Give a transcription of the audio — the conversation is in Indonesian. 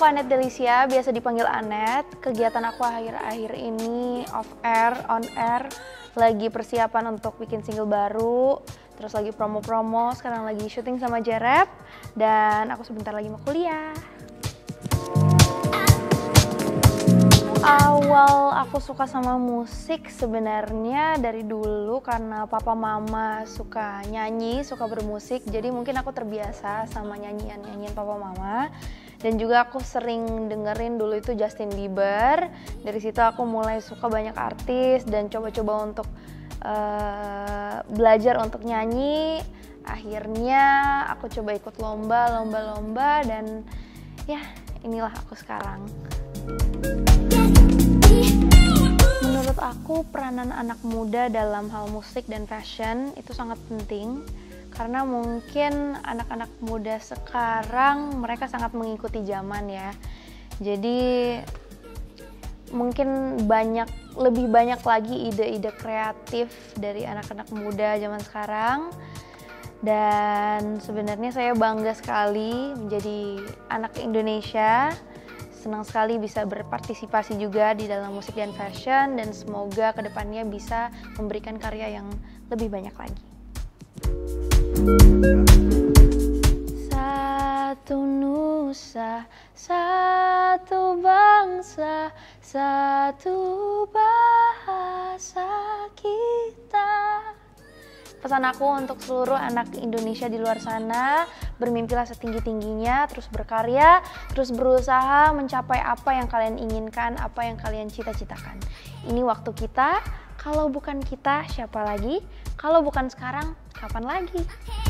aku Anet Delicia, biasa dipanggil Anet. Kegiatan aku akhir-akhir ini on air, lagi persiapan untuk bikin single baru, terus lagi promo-promo, sekarang lagi syuting sama Jerep, dan aku sebentar lagi mau kuliah. Awal aku suka sama musik sebenarnya dari dulu karena papa mama suka nyanyi, suka bermusik, jadi mungkin aku terbiasa sama nyanyian papa mama. Dan juga aku sering dengerin dulu itu Justin Bieber. Dari situ aku mulai suka banyak artis dan coba-coba untuk belajar untuk nyanyi. Akhirnya aku coba ikut lomba dan ya inilah aku sekarang. Menurut aku peranan anak muda dalam hal musik dan fashion itu sangat penting. Karena mungkin anak-anak muda sekarang mereka sangat mengikuti zaman ya. Jadi mungkin lebih banyak lagi ide-ide kreatif dari anak-anak muda zaman sekarang. Dan sebenarnya saya bangga sekali menjadi anak Indonesia. Senang sekali bisa berpartisipasi juga di dalam musik dan fashion, dan semoga kedepannya bisa memberikan karya yang lebih banyak lagi. Satu nusa, satu bangsa, satu bahasa kita. Pesan aku untuk seluruh anak Indonesia di luar sana, bermimpilah setinggi-tingginya, terus berkarya, terus berusaha mencapai apa yang kalian inginkan, apa yang kalian cita-citakan. Ini waktu kita, kalau bukan kita siapa lagi? Kalau bukan sekarang, kapan lagi?